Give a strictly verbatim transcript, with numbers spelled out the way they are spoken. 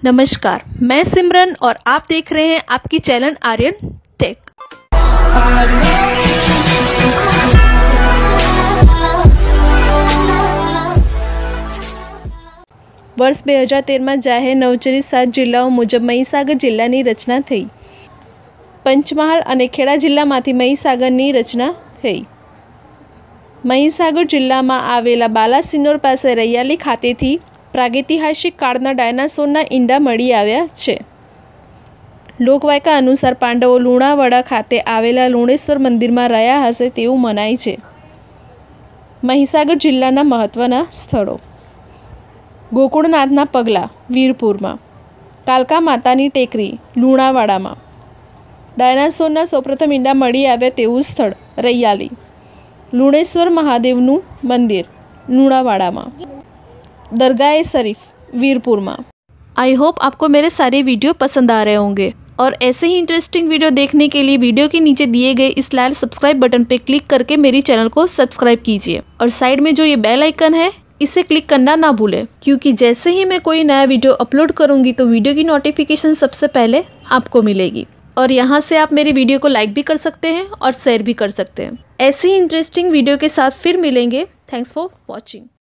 नमस्कार, मैं सिमरन और आप देख रहे हैं आपकी चैनल आर्यन टेक। વર્ષ બે હજાર તેરમાં જાહેર નવચરિત સાત જિલ્લાઓ મુજબ મહીસાગર જિલ્લાની રચના થઈ। પંચમહાલ અને ખેડા જિલ્લામાંથી મહીસાગરની રચના થઈ। મહીસાગર જિલ્લામાં આવેલા બાલાસિનોર પાસે રૈયાલી ખાતેથી પ્રાગૈતિહાસિક કાળના ડાયનાસોરના ઈંડા મળી આવ્યા છે। લોકવાયકા અનુસાર પાંડવો લુણાવાડા ખાતે આવેલા લુણેશ્વર મંદિરમાં રહ્યા હશે તેવું મનાય છે। મહીસાગર જિલ્લાના મહત્ત્વના સ્થળો: ગોકુળનાથના પગલાં વીરપુરમાં, કાલકા માતાની ટેકરી લુણાવાડામાં, ડાયનાસોરના સૌપ્રથમ ઈંડા મળી આવ્યા તેવું સ્થળ રૈયાલી, લુણેશ્વર महादेवનું मंदिर લુણાવાડામાં, दरगाह शरीफ वीरपुर। आई होप आपको मेरे सारे वीडियो पसंद आ रहे होंगे और ऐसे ही इंटरेस्टिंग वीडियो देखने के लिए वीडियो के नीचे दिए गए इस लाल सब्सक्राइब बटन पे क्लिक करके मेरी चैनल को सब्सक्राइब कीजिए और साइड में जो ये बेल आइकन है इसे क्लिक करना ना भूलें, क्योंकि जैसे ही मैं कोई नया वीडियो अपलोड करूँगी तो वीडियो की नोटिफिकेशन सबसे पहले आपको मिलेगी। और यहाँ से आप मेरी वीडियो को लाइक भी कर सकते हैं और शेयर भी कर सकते हैं। ऐसी ही इंटरेस्टिंग वीडियो के साथ फिर मिलेंगे। Thanks for watching.